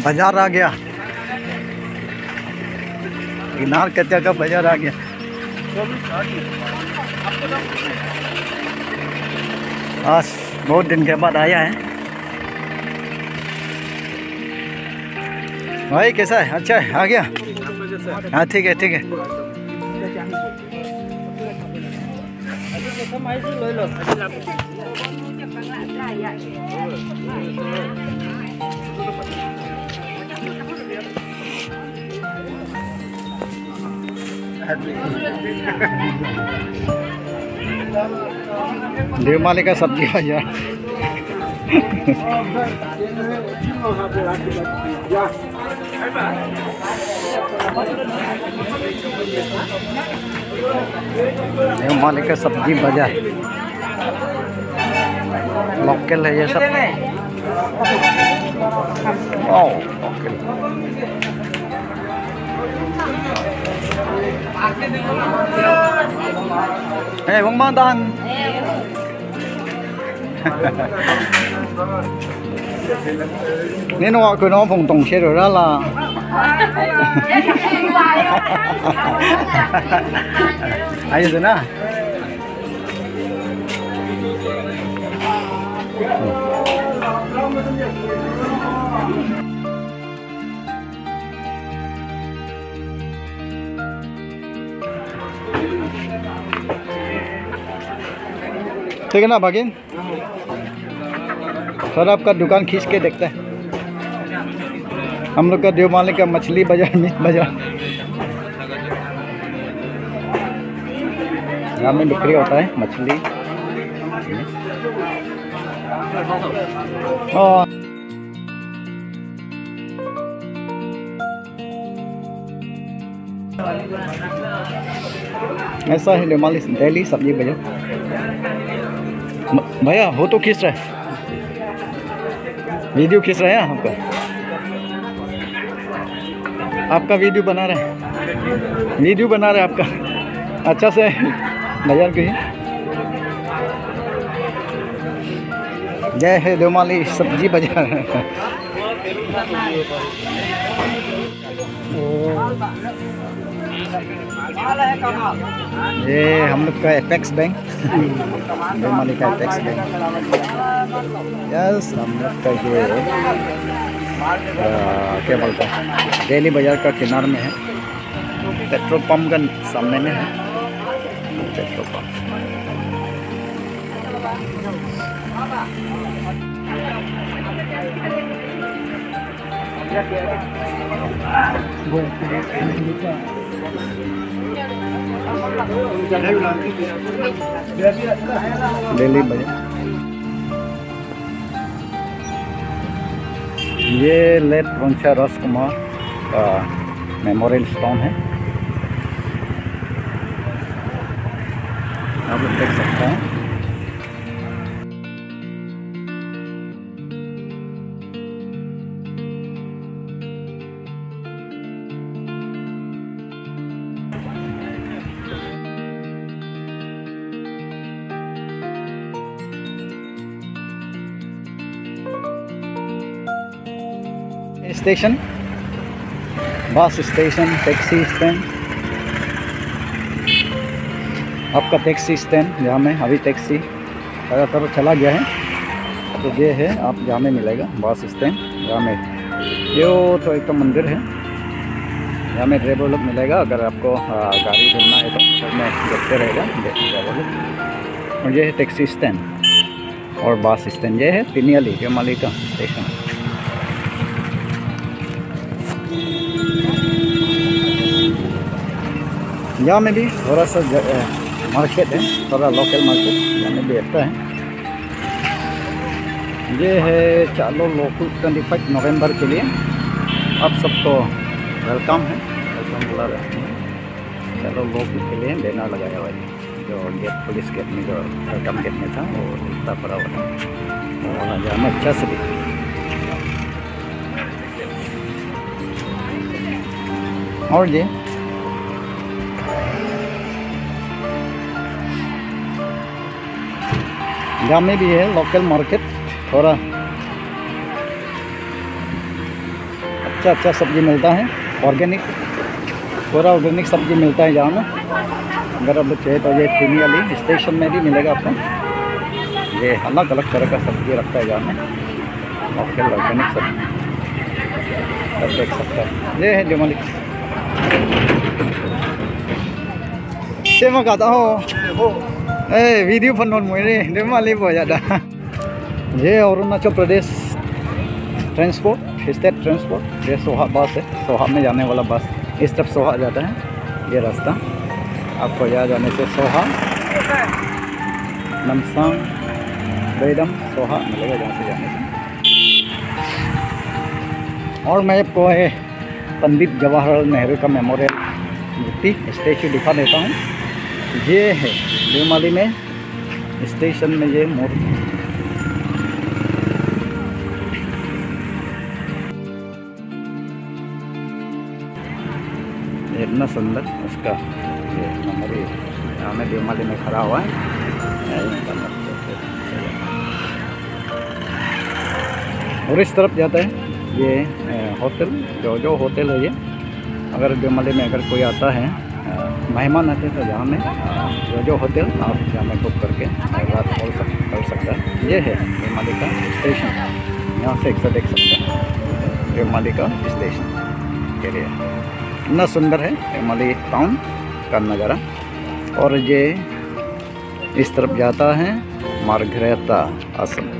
बाजार आ गया, गिनार कच्चा का बाजार आ गया। आज बहुत दिन के बाद आया है भाई। कैसा है? अच्छा है, आ गया। हाँ ठीक है ठीक है। देवमाली का सब्जी बाजार। देवमाली का सब्जी बाजार लोकल है ये सब। Oh local. Hey, Bang Mantan. Nên họ cứ nó phòng tổng xe rồi đó là. Ai vậy na? ठीक है ना भागिन? सर आपका दुकान खींच के देखते हैं। हम लोग का देवमाली का मछली बाजार, मीट बाजार, यहाँ में बिक्री होता है मछली। ऐसा है देवमाली दिल्ली सब्जी बाजार। भैया हो तो खींच रहा है, वीडियो खींच रहे हैं आपका वीडियो बना रहे हैं, वीडियो बना रहे हैं आपका। अच्छा से बाजार की। जय है देवमाली सब्जी बाजार। ये हम लोग का एपेक्स बैंक, देवमाली का एपेक्स बैंक। यस, हम लोग का ये क्या बोलता है दिल्ली बाजार का किनार में है। पेट्रोल पंप का सामने में है पेट्रोल पंप। दिल्ली बाजार। ये लेट रोंचा राजकुमार का मेमोरियल स्टोन है, आप लोग देख सकते हैं। Station, bus station, taxi stand, आपका टैक्सी स्टैंड जहाँ में अभी टैक्सी ज़्यादातर चला गया है, तो ये है आप जहाँ में मिलेगा बस स्टैंड। जहाँ में ये तो एक तो मंदिर है, यहाँ में ड्राइवर लोग मिलेगा। अगर आपको गाड़ी ढूंढना है तो घर में देखते रहेगा ड्राइवर लोग। और ये है टैक्सी स्टैंड और बस स्टैंड। ये है तिनियाली देवमाली का स्टेशन। यहाँ में भी थोड़ा सा मार्केट है, थोड़ा लोकल मार्केट यहाँ में भी रहता है। ये है चालो लोकल 25 नवंबर के लिए आप सबको वेलकम है, वेलकम बुला रहे हैं। चालो लोकल के लिए बैनर लगाया हुआ है, जो गेट पुलिस गेट में जो वेलकम गेट में था वो उल्टा पड़ा हुआ था, वहाँ जाना अच्छा से भी। और ये यहाँ में भी है लोकल मार्केट, थोड़ा अच्छा अच्छा सब्ज़ी मिलता है, ऑर्गेनिक, पूरा ऑर्गेनिक सब्ज़ी मिलता है यहाँ में। अगर आप चाहिए तो ये तिनी वाली स्टेशन में भी मिलेगा आपको। ये अलग अलग तरह का सब्ज़ी रखता है यहाँ में, ऑर्गेनिक सब्ज़ी आप देख सकते हैं। ये है देवमाली। मैं कहता हूँ वीडियो फन मुझे देवमाली बहुत ज़्यादा। ये Arunachal Pradesh transport, state transport. ये सोहा बस है, सोहा में जाने वाला बस। इस तरफ सोहा जाता है ये रास्ता। आपको यहाँ जाने से सोहा, नमसांग, बेदम, सोहा मिलेगा जहाँ से जाने से। और मैं आपको पंडित जवाहरलाल नेहरू का मेमोरियल मूर्ति स्टैचू दिखा देता हूँ। ये है देवमाली में स्टेशन में ये मूर्ति। इतना सुंदर उसका ये मेमोरी यहाँ में देवमाली में खड़ा हुआ है। और इस तरफ जाता है ये होटल, जो होटल है ये। अगर देवमाली में अगर कोई आता है, मेहमान आते हैं तो यहाँ में जो होटल आप यहाँ में बुक करके रात कर सकता है। ये है देवमाली का स्टेशन, यहाँ से एक देख सकते हैं देवमाली का स्टेशन एरिया। इतना सुंदर है देवमाली टाउन का नज़ारा। और ये इस तरफ जाता है मार्ग्रेटा आश्रम।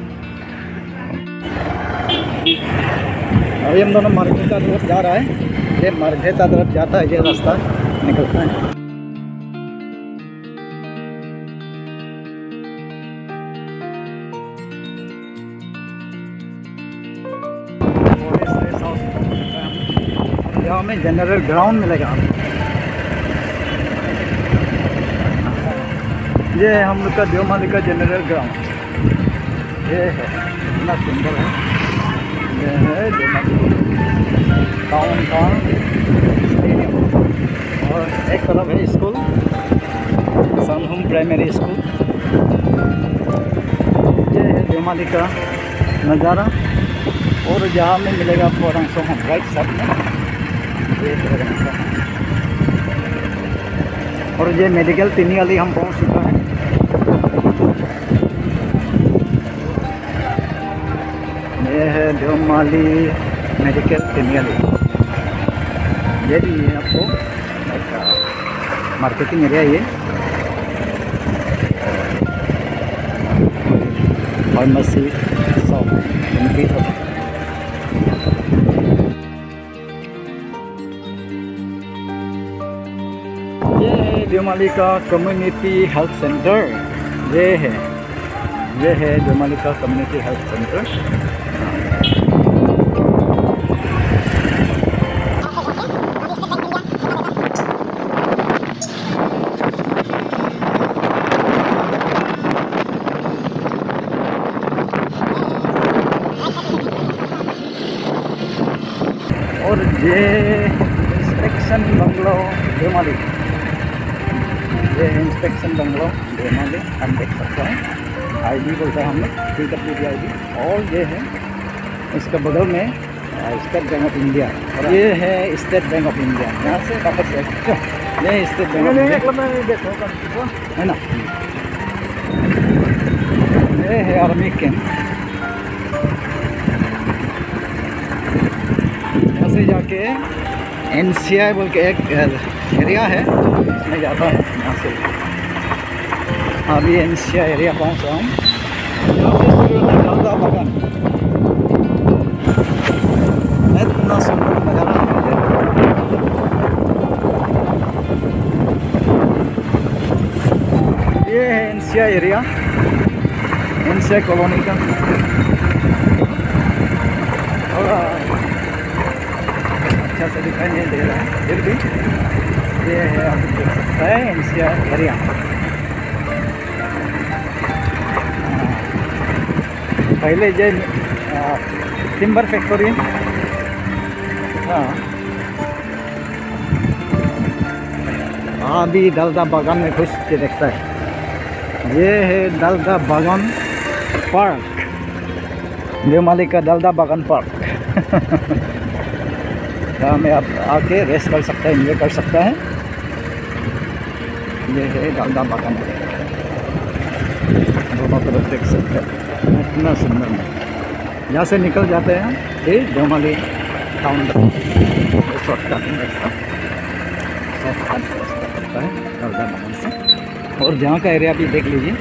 अभी हम दोनों मार्ग्रेटा तरफ जा रहा है। ये मार्ग्रेटा तरफ जाता है, ये रास्ता निकलता है। यहाँ में जनरल ग्राउंड मिलेगा आपको। ये है हम लोग का देवमाली का जनरल ग्राउंड। ये है इतना सुंदर है। ये है देवमाली टाउन का स्टेडियम। और एक तरफ है स्कूल, सनहोम प्राइमरी स्कूल। ये है देवमाली का नज़ारा। और जहाँ में मिलेगा आपको रंगसोहम राइट साइड में। और ये मेडिकल तिनी वाली हम पहुँच चुका है। ये है देवमाली मेडिकल तिनी वाली। ये भी है आपको मार्केटिंग एरिया। ये फार्मेसी शॉप इनकी सब। ये है देवमाली का कम्युनिटी हेल्थ सेंटर। ये है देवमाली का कम्युनिटी हेल्थ सेंटर। और ये इंस्पेक्शन बंगलो देवमाली। ये इंस्पेक्शन बंगलो देवमाली हम देख सकते हैं। आईडी बोलते हैं हम लोग, PWD ID। और ये है इसका बगल में स्टेट बैंक ऑफ इंडिया। और ये है स्टेट बैंक ऑफ इंडिया। यहाँ से वापस ये स्टेट बैंक ऑफ इंडिया है ना। ये है आर्मी कैंप। यहाँ से जाके NCI बोल के एक एरिया है, इसमें जाता है। यहाँ से अभी NCI एरिया पहुँच रहा हूँ। यहाँ से शुरू होता है दालदा बागान। इतना सुंदर नज़ारा है। ये है NCI एरिया, NCI कॉलोनी का। थोड़ा अच्छा से दिखाई नहीं दे रहा है फिर भी। ये है आप देख सकते हैं NCI एरिया। पहले ये टिम्बर फैक्ट्री। हाँ, अभी दालदा बागान में घुस के देखता है। ये है दालदा बागान पार्क, देवमाली का दालदा बागान पार्क। यहाँ में आप आके रेस्ट कर सकता है, एंजॉय कर सकता है। ये है दालदा बागान, दोनों तरफ देख सकते हैं, इतना सुंदर है। यहाँ से निकल जाते हैं फिर देवमाली टाउन शॉर्टकट रास्ता पड़ता है दालदा बागान से। और जहाँ का एरिया भी देख लीजिए,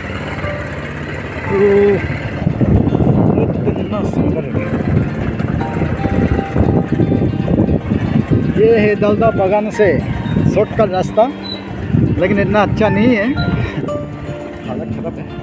तो इतना सुंदर है। ये है दालदा बागान से शॉर्टकट रास्ता, लेकिन इतना अच्छा नहीं है, हालत खराब है।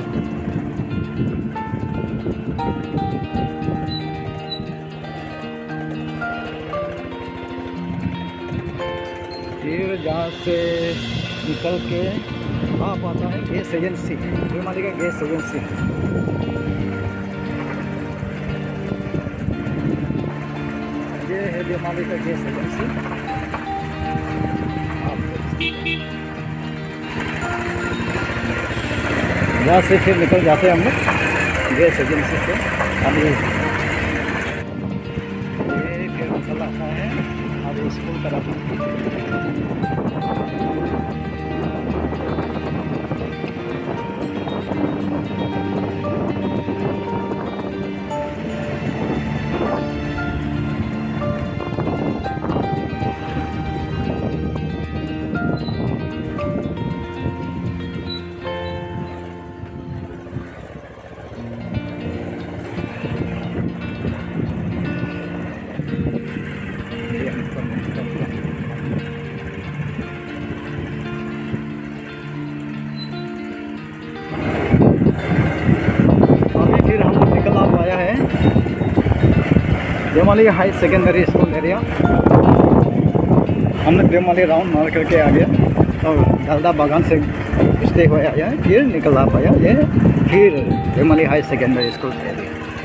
फिर जहाँ से निकल के आप आता है गैस एजेंसी, देवमाली का गैस एजेंसी। ये है देवमाली का गैस एजेंसी। यहाँ से फिर निकल जाते हैं हम लोग गैस एजेंसी से। अभी ये फिर निकल आता है अभी स्कूल तरफ। Devmali high secondary school area. हम लोग देवमाली राउंड मार करके आ गया और दालदा बागान से घुसते हुए आया, फिर निकल आ पाया ये फिर Devmali high secondary school area.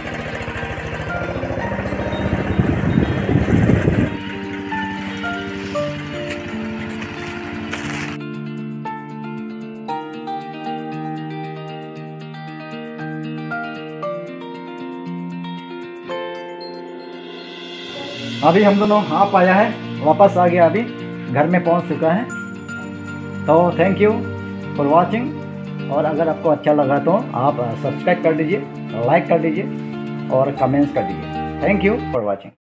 अभी हम दोनों आ पाया है, वापस आ गया, अभी घर में पहुंच चुका है। तो थैंक यू फॉर वाचिंग, और अगर आपको अच्छा लगा तो आप सब्सक्राइब कर दीजिए, लाइक कर दीजिए और कमेंट्स कर दीजिए। Thank you for watching.